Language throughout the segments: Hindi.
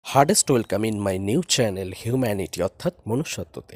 Hardest welcome in my new channel humanity অর্থাৎ মনুষ্যত্বতে।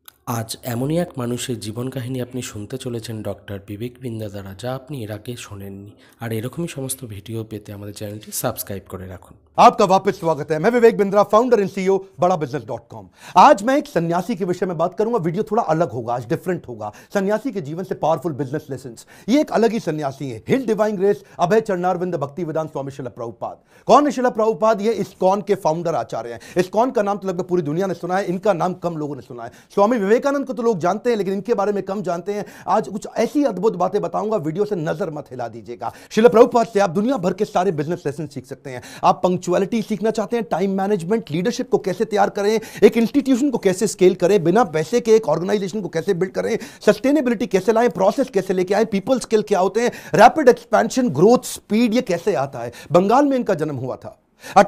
আজ এমনই এক মানুষের জীবন কাহিনী আপনি শুনতে চলেছেন ডক্টর বিবেক বিন্দা দ্বারা, যা আপনি এর আগে শোনেননি। আর এরকমই সমস্ত ভিডিও পেতে আমাদের চ্যানেলটি সাবস্ক্राइब করে রাখুন। आपका वापस स्वागत है। मैं Vivek Bindra, founder and CEO बड़ाबिजनेस.com। आज मैं एक सन्यासी के विषय में बात करूंगा। वीडियो थोड़ा अलग होगा, आज डिफरेंट होगा। सन्यासी के जीवन से पावरफुल बिजनेस लेसन्स। ये एक अलग ही सन्यासी है। हिल डिवाइन ग्रेस अभय चरणारविंद भक्ति वेदांत स्वामी श्रील प्रभुपाद। कौन है श्रील प्रभुपाद? ये ISKCON के फाउंडर आचार्य हैं। ISKCON का नाम तो लगभग पूरी दुनिया ने सुना है, इनका नाम कम लोगों ने सुना है। स्वामी विवेकानंद को तो लोग जानते हैं, लेकिन इनके बारे में कम जानते हैं। आज कुछ ऐसी अद्भुत बातें बताऊंगा, वीडियो से नजर मत हिला दीजिएगा। श्रील प्रभुपाद से आप दुनिया भर के सारे बिजनेस लेसन सीख सकते हैं। आप पंक्चुअलिटी सीखना चाहते हैं, टाइम मैनेजमेंट, लीडरशिप को कैसे तैयार करें, एक इंस्टीट्यूशन को कैसे स्केल करें, बिना पैसे के एक ऑर्गेनाइजेशन को कैसे बिल्ड करें, सस्टेनेबिलिटी कैसे लाएं, प्रोसेस कैसे लेके आए, पीपल स्किल क्या होते हैं, रैपिड एक्सपेंशन, ग्रोथ, स्पीड, ये कैसे आता है। बंगाल में इनका जन्म हुआ था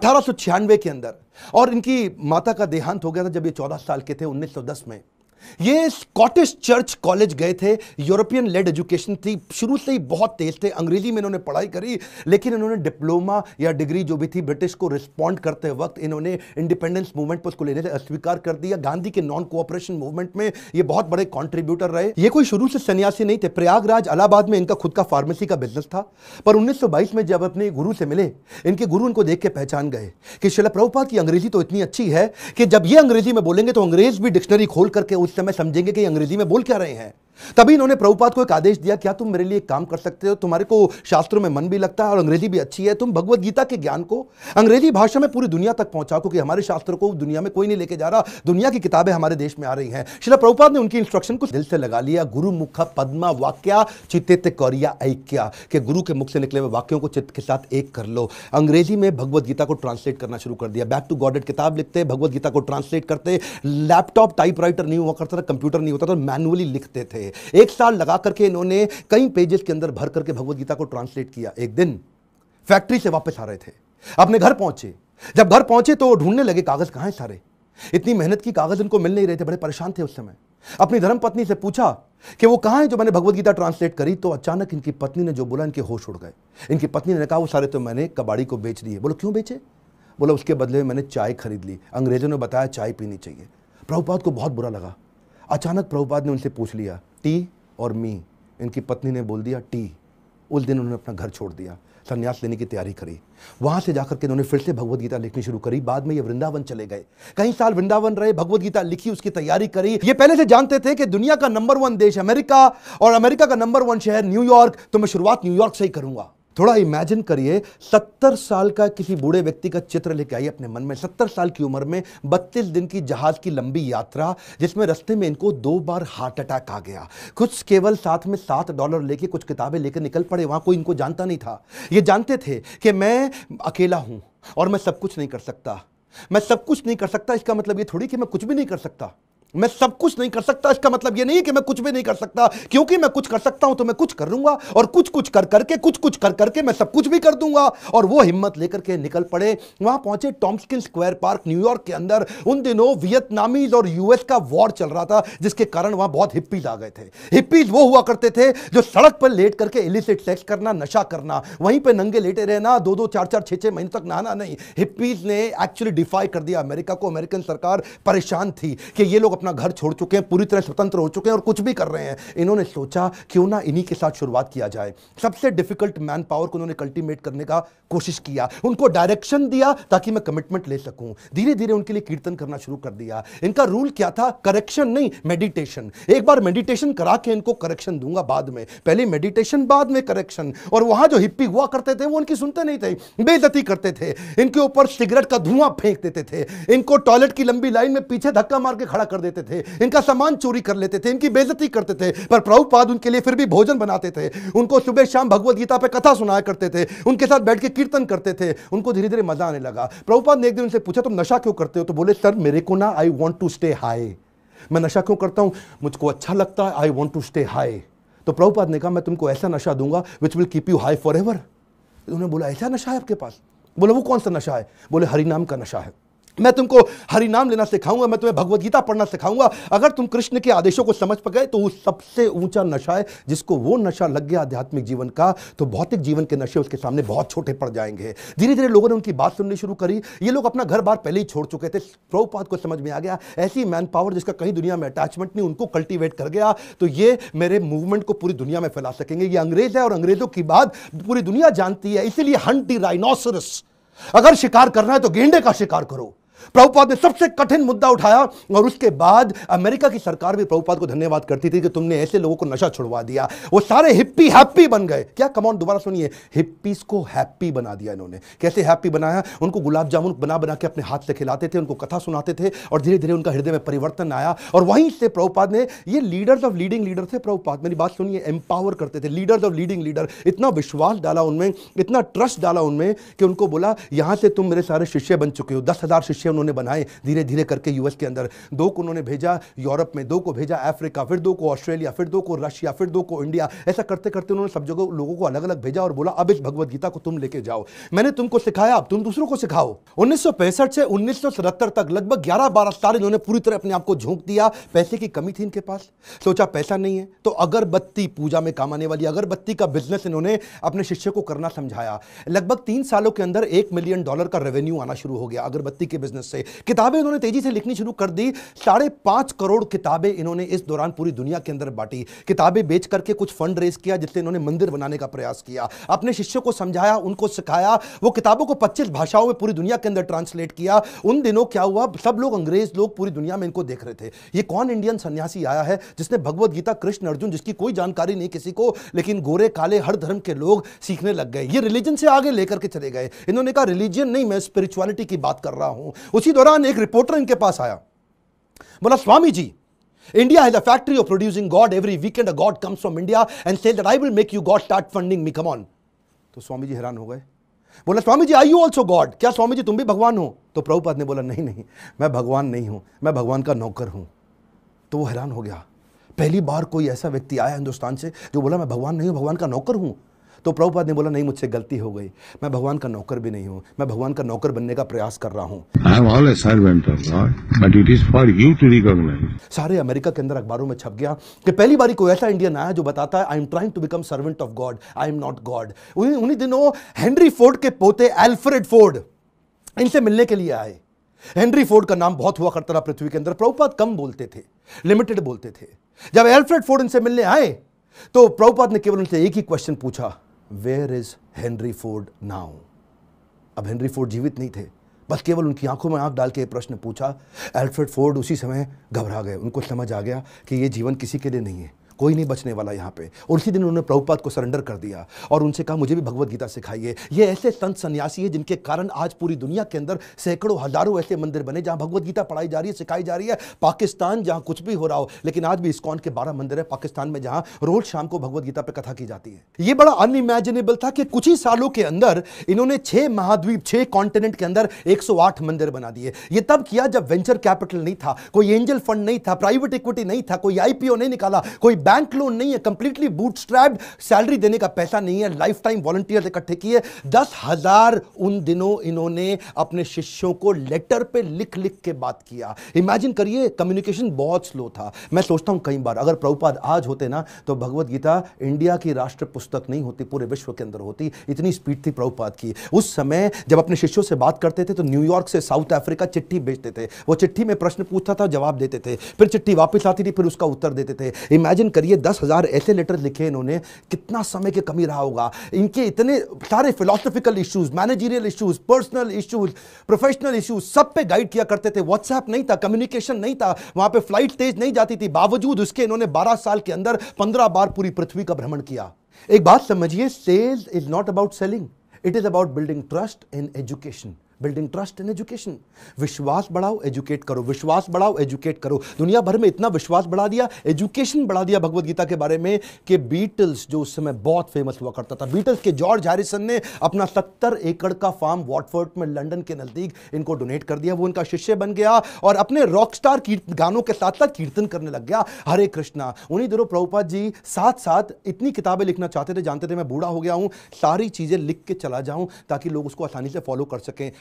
1896 के अंदर, और इनकी माता का देहांत हो गया था जब ये 14 साल के थे, 1910 में। ये स्कॉटिश चर्च कॉलेज गए थे। यूरोपियन लेड एजुकेशन थी, शुरू से ही बहुत तेज थे। अंग्रेजी में इन्होंने पढ़ाई करी, लेकिन इन्होंने डिप्लोमा या डिग्री जो भी थी ब्रिटिश को रिस्पॉन्ड करते वक्त इन्होंने इंडिपेंडेंस मूवमेंट पर उसको लेने से अस्वीकार कर दिया। गांधी के नॉन कोऑपरेशन मूवमेंट में ये बहुत बड़े कंट्रीब्यूटर रहे। ये कोई शुरू से सन्यासी नहीं थे। प्रयागराज इलाहाबाद में इनका खुद का फार्मेसी का बिजनेस था, पर 1922 में जब अपने गुरु से मिले, इनके गुरु इनको देख के पहचान गए कि श्रील प्रभुपाद की अंग्रेजी तो इतनी अच्छी है कि जब ये अंग्रेजी में बोलेंगे तो अंग्रेज भी डिक्शनरी खोल करके उस समय समझेंगे कि अंग्रेजी में बोल क्या रहे हैं। तभी इन्होंने प्रभुपाद को एक आदेश दिया, क्या तुम मेरे लिए एक काम कर सकते हो? तुम्हारे को शास्त्रों में मन भी लगता है और अंग्रेजी भी अच्छी है, तुम भगवत गीता के ज्ञान को अंग्रेजी भाषा में पूरी दुनिया तक पहुंचाओ, क्योंकि हमारे शास्त्रों को दुनिया में कोई नहीं लेके जा रहा। दुनिया की किताबें हमारे देश में आ रही हैं। श्रील प्रभुपाद ने उनकी इंस्ट्रक्शन को दिल से लगा लिया। गुरु मुख पद्मा वाक्या चित्ते कौरिया ऐक्या, के गुरु के मुख से निकले हुए वाक्यों को चित्त के साथ एक कर लो। अंग्रेजी में भगवत गीता को ट्रांसलेट करना शुरू कर दिया। बैक टू गॉडेड किताब लिखते, भगवत गीता को ट्रांसलेट करते। लैपटॉप टाइपराइटर नहीं हुआ करता था, कंप्यूटर नहीं होता था, मैनुअली लिखते थे। एक साल लगा करके इन्होंने कई पेजेस के अंदर भर करके भगवत गीता को ट्रांसलेट किया। एक दिन फैक्ट्री से वापस आ रहे थे, अपने घर पहुंचे। जब घर पहुंचे तो ढूंढने लगे कागज कहां हैं सारे। इतनी मेहनत की, कागज इनको मिल नहीं रहे थे, बड़े परेशान थे उस समय। अपनी धर्मपत्नी से पूछा कि वो कहां है जो मैंने भगवत गीता ट्रांसलेट करी। तो अचानक इनकी पत्नी ने जो बोला, इनके होश उड़ गए। इनकी पत्नी ने कहा वो सारे तो मैंने कबाड़ी को बेच दिए। बोलो क्यों बेचे? बोला उसके बदले में मैंने चाय खरीद ली, अंग्रेजों ने बताया चाय पीनी चाहिए। प्रभुपाद को बहुत बुरा लगा। अचानक प्रभुपाद ने उनसे पूछ लिया टी और मी। इनकी पत्नी ने बोल दिया टी। उस दिन उन्होंने अपना घर छोड़ दिया, संन्यास लेने की तैयारी करी। वहां से जाकर के उन्होंने फिर से भगवत गीता लिखनी शुरू करी। बाद में ये वृंदावन चले गए, कई साल वृंदावन रहे, भगवत गीता लिखी, उसकी तैयारी करी। ये पहले से जानते थे कि दुनिया का नंबर 1 देश अमेरिका और अमेरिका का नंबर 1 शहर न्यूयॉर्क, तो मैं शुरुआत न्यूयॉर्क से ही करूंगा। थोड़ा इमेजिन करिए, 70 साल का किसी बूढ़े व्यक्ति का चित्र लेके आइए अपने मन में। 70 साल की उम्र में 32 दिन की जहाज की लंबी यात्रा, जिसमें रास्ते में इनको 2 बार हार्ट अटैक आ गया। कुछ केवल साथ में $7 लेके कुछ किताबें लेकर निकल पड़े। वहां कोई इनको जानता नहीं था। ये जानते थे कि मैं अकेला हूं और मैं सब कुछ नहीं कर सकता। मैं सब कुछ नहीं कर सकता, इसका मतलब ये थोड़ी कि मैं कुछ भी नहीं कर सकता। मैं सब कुछ नहीं कर सकता, इसका मतलब यह नहीं कि मैं कुछ भी नहीं कर सकता, क्योंकि मैं कुछ कर सकता हूं तो मैं कुछ कर लूंगा, और कुछ कुछ कर करके मैं सब कुछ भी कर दूंगा। और वो हिम्मत लेकर के निकल पड़े। वहां पहुंचे टॉम्स्किन स्क्वायर पार्क न्यूयॉर्क के अंदर। उन दिनों वियतनामीज और यूएस का वॉर चल रहा था, जिसके कारण वहां बहुत हिप्पीज आ गए थे। हिप्पीज वो हुआ करते थे जो सड़क पर लेट करके इलिसिट सेक्स करना, नशा करना, वहीं पर नंगे लेटे रहना, 2-2, 4-4, 6-6 महीने तक नहाना नहीं। हिप्पीज ने एक्चुअली डिफाई कर दिया अमेरिका को। अमेरिकन सरकार परेशान थी कि ये लोग अपना घर छोड़ चुके हैं, पूरी तरह स्वतंत्र हो चुके हैं और कुछ भी कर रहे हैं। इन्होंने सोचा क्यों ना इन्हीं के साथ शुरुआत किया जाए। सबसे डिफिकल्ट मैन पावर को उन्होंने कल्टीवेट करने का कोशिश किया, उनको डायरेक्शन दिया ताकि मैं कमिटमेंट ले सकूं। धीरे धीरे उनके लिए कीर्तन करना शुरू कर दिया। इनका रूल क्या था? करेक्शन नहीं, मेडिटेशन। एक बार मेडिटेशन करा के इनको करेक्शन दूंगा बाद में, पहले मेडिटेशन बाद में करेक्शन। और वहां जो हिप्पी हुआ करते थे वो उनकी सुनते नहीं थे, बेइज्जती करते थे, इनके ऊपर सिगरेट का धुआं फेंक देते थे, इनको टॉयलेट की लंबी लाइन में पीछे धक्का मार के खड़ा कर देते थे, इनका सामान चोरी कर लेते थे, इनकी बेइज्जती करते थे। पर प्रभुपाद उनके लिए फिर भी भोजन बनाते थे, उनको सुबह शाम भगवत गीता पे कथा सुनाया करते थे, उनके साथ बैठ के कीर्तन करते थे। उनको धीरे धीरे मजा आने लगा। प्रभुपाद ने एक दिन उनसे पूछा तुम नशा क्यों करते हो? तो बोले सर मेरे को ना I want to stay high. मैं नशा क्यों करता हूं? मुझको अच्छा लगता है, I want to stay high. तो प्रभुपाद ने कहा मैं तुमको ऐसा नशा दूंगा which will keep you high forever. उन्होंने बोला ऐसा नशा है आपके पास? बोले वो कौन सा नशा है? बोले हरि नाम का नशा है। मैं तुमको हरि नाम लेना सिखाऊंगा, मैं तुम्हें भगवत गीता पढ़ना सिखाऊंगा। अगर तुम कृष्ण के आदेशों को समझ पाए तो वो सबसे ऊंचा नशा है। जिसको वो नशा लग गया आध्यात्मिक जीवन का, तो भौतिक जीवन के नशे उसके सामने बहुत छोटे पड़ जाएंगे। धीरे धीरे लोगों ने उनकी बात सुननी शुरू करी। ये लोग अपना घर बार पहले ही छोड़ चुके थे। प्रभुपाद को समझ में आ गया ऐसी मैन पावर जिसका कहीं दुनिया में अटैचमेंट नहीं, उनको कल्टीवेट कर गया तो ये मेरे मूवमेंट को पूरी दुनिया में फैला सकेंगे। ये अंग्रेज है और अंग्रेजों की बात पूरी दुनिया जानती है। इसीलिए हंट द राइनोसरस, अगर शिकार करना है तो गेंडे का शिकार करो। प्रभुपाद ने सबसे कठिन मुद्दा उठाया और उसके बाद अमेरिका की सरकार भी प्रभुपाद को धन्यवाद करती थी कि तुमने ऐसे लोगों को नशा छुड़वा दिया। वो सारे हिप्पी हैप्पी बन गए। क्या कमांड, दोबारा सुनिए, हिप्पीज को हैप्पी बना दिया इन्होंने। कैसे हैप्पी बनाया? उनको गुलाब जामुन बना बना के अपने हाथ से खिलाते थे, उनको कथा सुनाते थे और धीरे धीरे उनका हृदय में परिवर्तन आया। और वहीं से प्रभुपाद ने, ये लीडर्स ऑफ लीडिंग लीडर थे प्रभुपाद, मेरी बात सुनिए, एम्पावर करते थे। लीडर्स ऑफ लीडिंग लीडर, इतना विश्वास डाला उनमें, इतना ट्रस्ट डाला उनमें कि उनको बोला यहां से तुम मेरे सारे शिष्य बन चुके हो। 10,000 शिष्य उन्होंने बनाए धीरे धीरे करके यूएस के अंदर। 2 को उन्होंने भेजा यूरोप में, 2 को भेजा अफ्रीका, फिर 2 को ऑस्ट्रेलिया, फिर 2 को रशिया, फिर 2 को इंडिया। ऐसा करते करते उन्होंने सब जगह लोगों को अलग अलग भेजा और बोला अब इस भगवत गीता को तुम लेके जाओ। मैंने तुमको सिखाया, अब तुम दूसरों को सिखाओ। 1965 से 1977 तक लगभग 11-12 साल इन्होंने पूरी तरह अपने आप को झोंक दिया। पैसे की कमी थी इनके पास, सोचा पैसा नहीं है तो अगरबत्ती, पूजा में काम आने वाली अगरबत्ती का बिजनेस इन्होंने अपने शिष्य को करना समझाया। लगभग 3 सालों के अंदर $1 मिलियन का रेवेन्यू आना शुरू हो गया अगरबत्ती के बिजनेस से। किताबें इन्होंने तेजी से लिखनी शुरू कर दी। 5.5 करोड़ किताबें इन्होंने इस दौरान पूरी दुनिया के अंदर बांटी। किताबें बेच करके कुछ फंड रेज किया जिससे इन्होंने मंदिर बनाने का प्रयास किया। अपने शिष्यों को समझाया, उनको सिखाया। वो किताबों को 25 भाषाओं में पूरी दुनिया के अंदर ट्रांसलेट किया। उन दिनों क्या हुआ, सब लोग, अंग्रेज लोग पूरी दुनिया में इनको देख रहे थे। ये कौन इंडियन सन्यासी आया है जिसने भगवत गीता, कृष्ण अर्जुन, जिसकी कोई जानकारी नहीं किसी को, लेकिन गोरे काले हर धर्म के लोग सीखने लग गए। ये रिलीजन से आगे लेकर के चले गए। इन्होंने कहा रिलीजन नहीं, मैं स्पिरिचुअलिटी की बात कर रहा हूं। उसी दौरान एक रिपोर्टर इनके पास आया, बोला Swami ji, India has a factory of producing God. Every weekend a God comes from India and says that I will make you God, start funding me, come on. तो स्वामी जी हैरान हो गए। बोला Swami ji, are you also God? क्या स्वामी जी तुम भी भगवान हो? तो प्रभुपाद ने बोला नहीं नहीं, मैं भगवान नहीं हूं, मैं भगवान का नौकर हूं। तो वो हैरान हो गया। पहली बार कोई ऐसा व्यक्ति आया हिंदुस्तान से जो बोला मैं भगवान नहीं हूं, भगवान का नौकर हूं। तो प्रभुपाद ने बोला नहीं, मुझसे गलती हो गई, मैं भगवान का नौकर भी नहीं हूं, मैं भगवान का नौकर बनने का प्रयास कर रहा हूं। I am all a servant of God, but it is for you to recognize. सारे अमेरिका के अंदर अखबारों में छप गया कि पहली बारी कोई ऐसा इंडियन आया जो बताता है I am trying to become servant of God, I am not God. उन्हीं दिनों हेनरी फोर्ड के पोते एल्फ्रेड फोर्ड इनसे मिलने के लिए आए। हेनरी फोर्ड का नाम बहुत हुआ करता था पृथ्वी के अंदर। प्रभुपाद कम बोलते थे, लिमिटेड बोलते थे। जब एल्फ्रेड फोर्ड इनसे मिलने आए तो प्रभुपाद ने केवल उनसे एक ही क्वेश्चन पूछा, where is Henry Ford now? अब हेनरी फोर्ड जीवित नहीं थे, बस केवल उनकी आंखों में आंख डाल के प्रश्न पूछा। एल्फ्रेड फोर्ड उसी समय घबरा गए। उनको समझ आ गया कि ये जीवन किसी के लिए नहीं है, कोई नहीं बचने वाला यहाँ पे। और उसी दिन उन्होंने प्रभुपाद को सरेंडर कर दिया और उनसे कहा मुझे भी भगवत गीता सिखाइए। ये ऐसे संत सन्यासी है जिनके कारण आज पूरी दुनिया के अंदर सैकड़ों हजारों ऐसे मंदिर बने जहां भगवत गीता पढ़ाई जा रही है, सिखाई जा रही है। पाकिस्तान जहां कुछ भी हो रहा हो, लेकिन आज भी इस्कॉन के 12 मंदिर है पाकिस्तान में जहां रोज शाम को भगवत गीता पे कथा की जाती है। ये बड़ा अनइमेजिनेबल था कि कुछ ही सालों के अंदर इन्होंने 6 महाद्वीप, 6 कॉन्टिनेंट के अंदर 108 मंदिर बना दिए। ये तब किया जब वेंचर कैपिटल नहीं था, कोई एंजल फंड नहीं था, प्राइवेट इक्विटी नहीं था, कोई आईपीओ नहीं निकाला, कोई बैंक लोन नहीं है, कंप्लीटली बूटस्ट्रैप्ड, सैलरी देने का पैसा नहीं है, लाइफ टाइम वॉलंटियर्स इकट्ठे किए। 10,000 उन दिनों इन्होंने अपने शिष्यों को लेटर पे लिख लिख के बात किया। इमेजिन करिए, कम्युनिकेशन बहुत स्लो था। मैं सोचता हूं कई बार अगर प्रभुपाद आज होते ना तो भगवत गीता इंडिया की राष्ट्र पुस्तक नहीं होती, पूरे विश्व के अंदर होती। इतनी स्पीड थी प्रभुपाद की। उस समय जब अपने शिष्यों से बात करते थे तो न्यूयॉर्क से साउथ अफ्रीका चिट्ठी भेजते थे। वो चिट्ठी में प्रश्न पूछता था, जवाब देते थे, फिर चिट्ठी वापस आती थी, फिर उसका उत्तर देते थे। इमेजिन करिए 10,000 ऐसे लेटर लिखे इन्होंने, कितना समय की कमी रहा होगा। इनके इतने सारे philosophical issues, managerial issues, personal issues, professional issues, सब पे गाइड किया करते थे। व्हाट्सएप नहीं था, कम्युनिकेशन नहीं था, वहां पे फ्लाइट तेज नहीं जाती थी। बावजूद उसके इन्होंने 12 साल के अंदर 15 बार पूरी पृथ्वी का भ्रमण किया। एक बात समझिए, sales is not about selling, it is about building trust in education. Building trust in education. विश्वास बढ़ाओ, एजुकेट करो, विश्वास बढ़ाओ, एजुकेट करो। दुनिया भर में इतना विश्वास बढ़ा दिया, एजुकेशन बढ़ा दिया भगवत गीता के बारे में कि बीटल्स, जो उस समय बहुत फेमस हुआ करता था, बीटल्स के जॉर्ज हैरिसन ने अपना 70 एकड़ का फार्म वॉटफोर्ड में लंदन के नजदीक इनको डोनेट कर दिया। वो इनका शिष्य बन गया और अपने रॉकस्टार गानों के साथ साथ कीर्तन करने लग गया, हरे कृष्णा। उन्हीं दिनों प्रभुपाद जी साथ साथ इतनी किताबें लिखना चाहते थे, जानते थे मैं बूढ़ा हो गया हूं, सारी चीजें लिख के चला जाऊं ताकि लोग उसको आसानी से फॉलो कर सकें।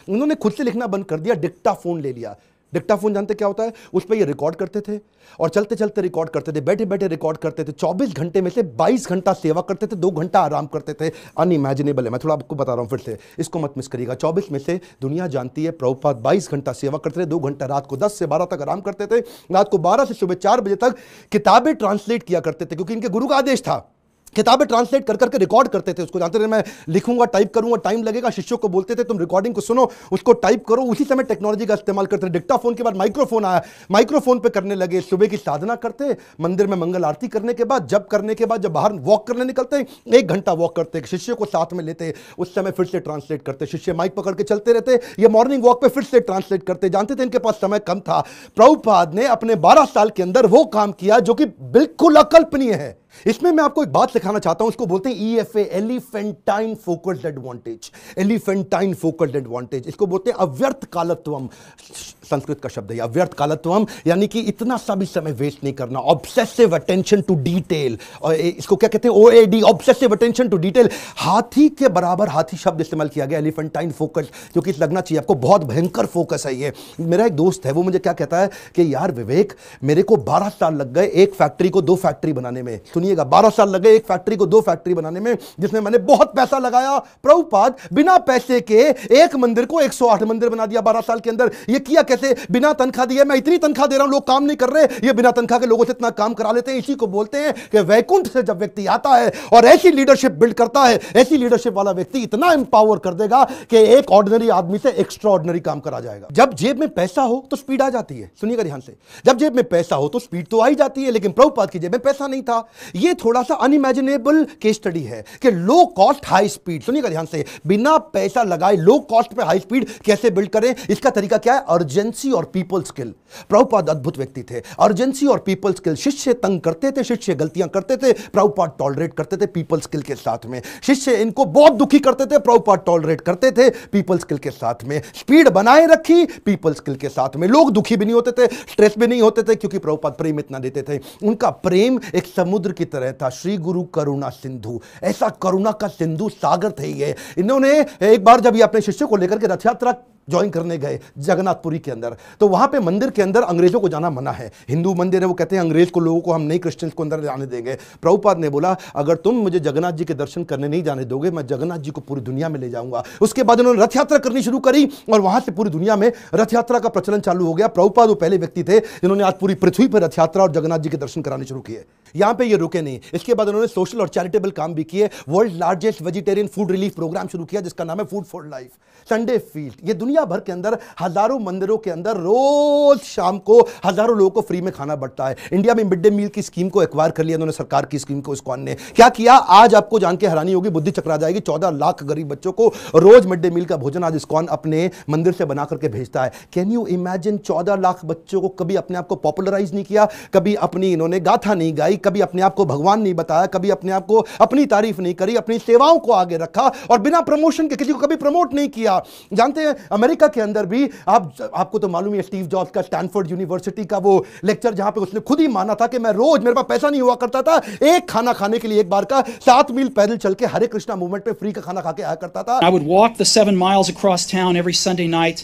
उन्होंने खुद से लिखना बंद कर दिया, डिक्टाफोन ले लिया। डिक्टाफोन जानते क्या होता है? उस पर ये रिकॉर्ड करते थे और चलते चलते रिकॉर्ड करते थे, बैठे बैठे रिकॉर्ड करते थे। 24 घंटे में से 22 घंटा सेवा करते थे, 2 घंटा आराम करते थे। अनइमेजिनेबल है, मैं थोड़ा आपको बता रहा हूँ फिर से, इसको मत मिस करिएगा। 24 में से दुनिया जानती है प्रभुपाद 22 घंटा सेवा करते थे, 2 घंटा रात को 10 से 12 तक आराम करते थे, रात को 12 से सुबह 4 बजे तक किताबें ट्रांसलेट किया करते थे, क्योंकि इनके गुरु का आदेश था। किताबें ट्रांसलेट कर करके रिकॉर्ड करते थे उसको, जानते थे मैं लिखूंगा, टाइप करूंगा, टाइम लगेगा। शिष्यों को बोलते थे तुम रिकॉर्डिंग को सुनो, उसको टाइप करो। उसी समय टेक्नोलॉजी का इस्तेमाल करते थे। डिक्टाफोन के बाद माइक्रोफोन आया, माइक्रोफोन पे करने लगे। सुबह की साधना करते, मंदिर में मंगल आरती करने के बाद, जब करने के बाद जब बाहर वॉक करने निकलते, 1 घंटा वॉक करते, शिष्यों को साथ में लेते, उस समय फिर से ट्रांसलेट करते। शिष्य माइक पकड़ के चलते रहते, ये मॉर्निंग वॉक पे फिर से ट्रांसलेट करते। जानते थे इनके पास समय कम था। प्रभुपाद ने अपने 12 साल के अंदर वो काम किया जो कि बिल्कुल अकल्पनीय है। इसमें मैं आपको एक बात सिखाना चाहता हूं, इसको बोलते हैं EFA, elephantine focused advantage. Elephantine focused advantage, इसको बोलते हैं अव्यर्थ कालत्वम। संस्कृत का शब्द है अव्यर्थ कालत्वम, यानी कि इतना सा भी समय वेस्ट नहीं करना। ऑब्सेसिव अटेंशन टू डिटेल, और इसको क्या कहते हैं? OAD, obsessive attention to detail. हाथी के बराबर हाथी शब्द इस्तेमाल किया गया, एलिफेंटाइन फोकस, क्योंकि लगना चाहिए आपको बहुत भयंकर फोकस है ये। मेरा एक दोस्त है, वो मुझे क्या कहता है कि यार विवेक, मेरे को 12 साल लग गए एक फैक्ट्री को 2 फैक्ट्री बनाने में। सुनिएगा, 12 साल लगे एक फैक्ट्री को 2 फैक्ट्री बनाने में, जिसमें मैंने बहुत पैसा लगाया। प्रभुपाद बिना पैसे के एक मंदिर को 108 मंदिर बना दिया 12 साल के अंदर। ये किया कैसे? बिना तनख्वाह दिए। मैं इतनी तनख्वाह दे रहा हूं, लोग काम नहीं कर रहे, ये बिना तनख्वाह के लोगों से इतना काम करा लेते हैं। इसी को बोलते हैं कि वैकुंठ से जब व्यक्ति आता है और ऐसी लीडरशिप बिल्ड करता है, ऐसी लीडरशिप वाला व्यक्ति इतना एम्पावर कर देगा कि एक ऑर्डिनरी आदमी से एक्स्ट्रा ऑर्डिनरी काम करा जाएगा। जब जेब में पैसा हो तो स्पीड आ जाती है। सुनिएगा ध्यान से, जब जेब में पैसा हो तो स्पीड तो आ ही जाती है, लेकिन प्रभुपाद की जेब में पैसा नहीं था। ये थोड़ा सा अनइमेजिनेबल केस स्टडी है कि लो कॉस्ट हाई स्पीड। सुनिएगा ध्यान से, बिना पैसा लगाए लो कॉस्ट पे हाई स्पीड कैसे बिल्ड करें? इसका तरीका क्या है? अर्जेंसी और पीपल स्किल। प्रभुपाद अद्भुत व्यक्ति थे। अर्जेंसी और पीपल स्किल, शिष्य तंग करते थे, शिष्य गलतियां करते थे, प्रभुपाद टॉलरेट करते थे पीपल स्किल के साथ में। शिष्य इनको बहुत दुखी करते थे, प्रभुपाद टॉलरेट करते थे पीपल स्किल के साथ में। स्पीड बनाए रखी पीपल स्किल के साथ में। लोग दुखी भी नहीं होते थे, स्ट्रेस भी नहीं होते थे, क्योंकि प्रभुपाद प्रेम इतना देते थे। उनका प्रेम एक समुद्र की तरह था। श्री गुरु करुणा सिंधु, ऐसा करुणा का सिंधु सागर थे ये। इन्होंने एक बार जब ये अपने शिष्यों को लेकर के रथ यात्रा ज्वाइन करने गए जगन्नाथपुरी के अंदर, तो वहां पे मंदिर के अंदर अंग्रेजों को जाना मना है। हिंदू मंदिर है, वो कहते हैं अंग्रेज को, लोगों को हम नहीं, क्रिश्चियंस को अंदर जाने देंगे। प्रभुपाद ने बोला अगर तुम मुझे जगन्नाथ जी के दर्शन करने नहीं जाने दोगे, मैं जगन्नाथ जी को पूरी दुनिया में ले जाऊंगा। उसके बाद उन्होंने रथ यात्रा करनी शुरू करी और वहां से पूरी दुनिया में रथ यात्रा का प्रचलन चालू हो गया। प्रभुपाद वो पहले व्यक्ति थे जिन्होंने आज पूरी पृथ्वी पर रथ यात्रा और जगन्नाथ जी के दर्शन कराने शुरू किए। यहां पे ये रुके नहीं, इसके बाद उन्होंने सोशल और चैरिटेबल काम भी किए। World largest vegetarian food relief program शुरू किया जिसका नाम है food for life. Sunday feast, ये दुनिया भर के अंदर हजारों मंदिरों के अंदर रोज शाम को हजारों लोगों को फ्री में खाना बंटता है। इंडिया में मिड डे मील की स्कीम को एक्वायर कर लिया उन्होंने, सरकार की स्कीम को ISKCON ने। क्या किया? आज आपको जान के हैरानी होगी, बुद्धि चकरा जाएगी। 14 लाख गरीब बच्चों को रोज मिड डे मील का भोजन आज ISKCON अपने मंदिर से बना करके भेजता है। Can you imagine? 14 लाख बच्चों को कभी अपने आप को पॉपुलराइज नहीं किया, कभी अपनी इन्होंने गाथा नहीं गाई, कभी अपने आप को भगवान नहीं बताया, कभी अपने आप को अपनी तारीफ नहीं करी, अपनी सेवाओं को आगे रखा और बिना प्रमोशन के किसी को कभी प्रमोट नहीं किया। जानते हैं अमेरिका के अंदर भी आपको तो मालूम है स्टीव जॉब्स का स्टैनफोर्ड यूनिवर्सिटी का वो लेक्चर, जहां पे उसने खुद ही माना था कि मैं रोज, मेरे पास पैसा नहीं हुआ करता था, एक खाना खाने के लिए एक बार का 7 मील पैदल चल के हरे कृष्णा मूवमेंट पे फ्री का खाना खा के आया करता था। I would walk the 7 miles across town every Sunday night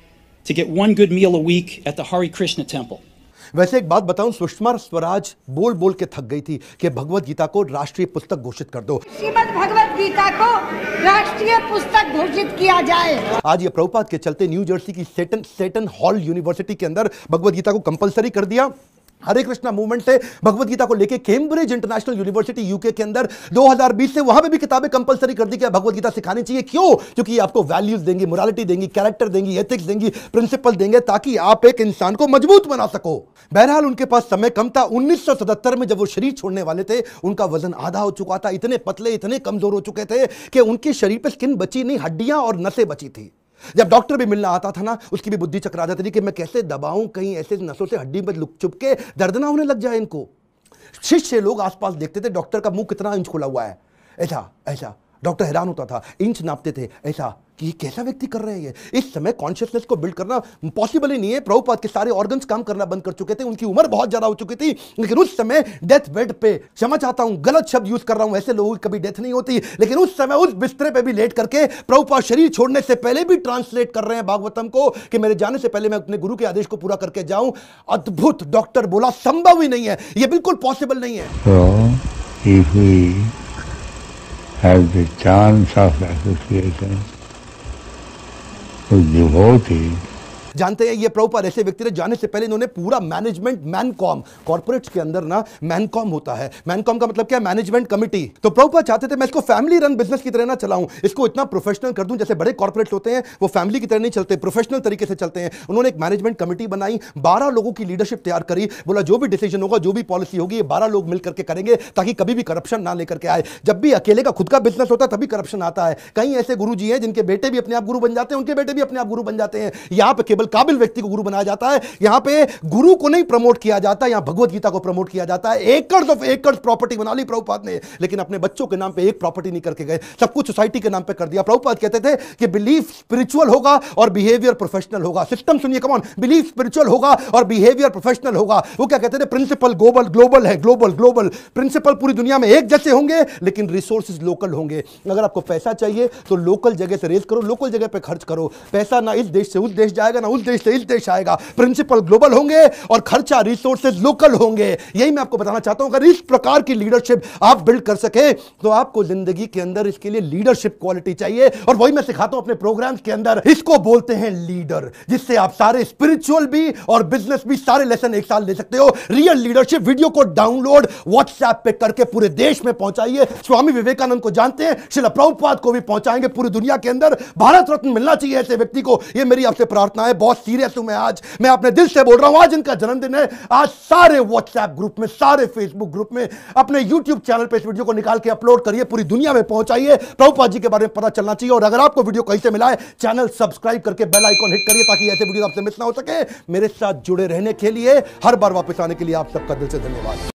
to get 1 good meal a week at the Hare Krishna temple. वैसे एक बात बताऊं, सुषमा स्वराज बोल बोल के थक गई थी कि भगवत गीता को राष्ट्रीय पुस्तक घोषित कर दो, श्रीमद् भगवत गीता को राष्ट्रीय पुस्तक घोषित किया जाए। आज ये प्रभुपाद के चलते न्यू जर्सी की सेटन हॉल यूनिवर्सिटी के अंदर भगवत गीता को कंपलसरी कर दिया। हरे कृष्णा मूवमेंट से भगवत गीता को लेके कैम्ब्रिज इंटरनेशनल यूनिवर्सिटी यूके के अंदर 2020 से वहां पे भी किताबें कंपलसरी कर दी कि भगवत गीता सिखानी चाहिए। क्यों? क्योंकि ये आपको वैल्यूज देंगी, मोरालिटी देंगी, कैरेक्टर देंगी, एथिक्स देंगी, प्रिंसिपल देंगे, ताकि आप एक इंसान को मजबूत बना सको। बहरहाल उनके पास समय कम था। 1977 में जब वो शरीर छोड़ने वाले थे, उनका वजन आधा हो चुका था, इतने पतले, इतने कमजोर हो चुके थे कि उनके शरीर पे स्किन बची नहीं, हड्डियां और नसें बची थी। जब डॉक्टर भी मिलना आता था ना, उसकी भी बुद्धि चकरा जाती थी कि मैं कैसे दबाऊं, कहीं ऐसे नसों से हड्डी में लुक चुप के दर्द ना होने लग जाए इनको। शिष्य लोग आसपास देखते थे डॉक्टर का मुंह कितना इंच खुला हुआ है, ऐसा ऐसा, डॉक्टर हैरान होता था, इंच नापते थे ऐसा कि ये कैसा व्यक्ति कर रहे हैं। ये इस समय कॉन्शियसनेस को बिल्ड करना पॉसिबल ही नहीं है। प्रभुपाद के सारे ऑर्गन्स काम करना बंद कर चुके थे, उनकी उम्र बहुत ज्यादा हो चुकी थी, लेकिन उस समय डेथ बेड पे, क्षमा चाहता हूं गलत शब्द यूज कर रहा हूं, ऐसे लोगों की कभी डेथ नहीं होती, लेकिन उस समय उस बिस्तरे पे भी लेट करके प्रभुपाद शरीर छोड़ने से पहले भी ट्रांसलेट कर रहे हैं भागवतम को कि मेरे जाने से पहले मैं अपने गुरु के आदेश को पूरा करके जाऊं। अद्भुत। डॉक्टर बोला संभव ही नहीं है, यह बिल्कुल पॉसिबल नहीं है। So, if we have the chance of association with devotees, जानते हैं ये प्रभुपाद ऐसे व्यक्ति थे, जाने से पहले इन्होंने पूरा मैनेजमेंट, मैनकॉम, कॉर्पोरेट्स के अंदर ना मैनकॉम होता है, मैनकॉम का मतलब क्या है, मैनेजमेंट कमिटी। तो प्रभुपाद चाहते थे मैं इसको फैमिली रन बिजनेस की तरह ना चलाऊं, इसको इतना प्रोफेशनल कर दूं, जैसे बड़े कॉर्पोरेट्स होते हैं वो फैमिली की तरह नहीं चलते, प्रोफेशनल तरीके से चलते हैं। उन्होंने एक मैनेजमेंट कमिटी बनाई, 12 लोगों की लीडरशिप तैयार करी, बोला जो भी डिसीजन होगा, जो भी पॉलिसी होगी, ये 12 लोग मिलकर के करेंगे ताकि कभी भी करप्शन ना लेकर के आए। जब भी अकेले का खुद का बिजनेस होता है तभी करप्शन आता है। कई ऐसे गुरु जी हैं जिनके बेटे भी अपने आप गुरु बन जाते हैं, उनके बेटे भी अपने आप गुरु बन जाते हैं। यहां पे केवल काबिल व्यक्ति को गुरु बनाया जाता है, यहां पे गुरु को नहीं प्रमोट किया जाता, यहां भगवत गीता को प्रमोट किया जाता है। एकर्स ऑफ एकर्स प्रॉपर्टी बना ली प्रभुपाद ने, लेकिन अपने बच्चों के नाम पे एक प्रॉपर्टी नहीं करके गए, सब कुछ सोसाइटी के नाम पे कर दिया। प्रभुपाद कहते थे कि बिलीफ स्पिरिचुअल होगा और बिहेवियर प्रोफेशनल होगा। सिस्टम सुनिए, कम ऑन, बिलीफ स्पिरिचुअल होगा और बिहेवियर प्रोफेशनल होगा। वो क्या कहते थे, प्रिंसिपल ग्लोबल है, ग्लोबल प्रिंसिपल पूरी दुनिया में एक जैसे होंगे, लेकिन रिसोर्सेज लोकल होंगे। अगर आपको पैसा चाहिए तो लोकल जगह से रेज करो, लोकल जगह पे खर्च करो। पैसा ना इस देश से उस देश जाएगा, ना उस देश से इस देश आएगा। प्रिंसिपल ग्लोबल होंगे और खर्चा, रिसोर्सेज लोकल होंगे। यही मैं आपको बताना चाहता हूं। अगर इस प्रकार की लीडरशिप आप बिल्ड कर सके तो आपको जिंदगी के अंदर इसके लिए लीडरशिप क्वालिटी चाहिए, और वही मैं सिखाता हूं अपने प्रोग्राम्स के अंदर। इसको बोलते हैं लीडर, जिससे आप सारे स्पिरिचुअल भी और बिजनेस भी सारे लेसन एक साल ले सकते हो। रियल लीडरशिप वीडियो को डाउनलोड व्हाट्सएप पे करके पूरे देश में पहुंचाइए। स्वामी विवेकानंद को जानते हैं, श्रील प्रभुपाद को भी पहुंचाएंगे पूरी दुनिया के अंदर। भारत रत्न मिलना चाहिए ऐसे व्यक्ति को, यह मेरी आपसे प्रार्थना है। बहुत सीरियस हूं मैं आज, मैं अपने दिल से बोल रहा हूं। आज इनका जन्मदिन है, आज सारे व्हाट्सएप ग्रुप में, सारे फेसबुक ग्रुप में, अपने यूट्यूब चैनल पे इस वीडियो को निकाल के अपलोड करिए, पूरी दुनिया में पहुंचाइए। प्रभुपाद जी के बारे में पता चलना चाहिए। और अगर आपको वीडियो कहीं से मिला है, चैनल सब्सक्राइब करके बेल आइकॉन हिट करिए ताकि ऐसे वीडियो आपसे मिस ना हो सके। मेरे साथ जुड़े रहने के लिए, हर बार वापस आने के लिए आप सबका दिल से धन्यवाद।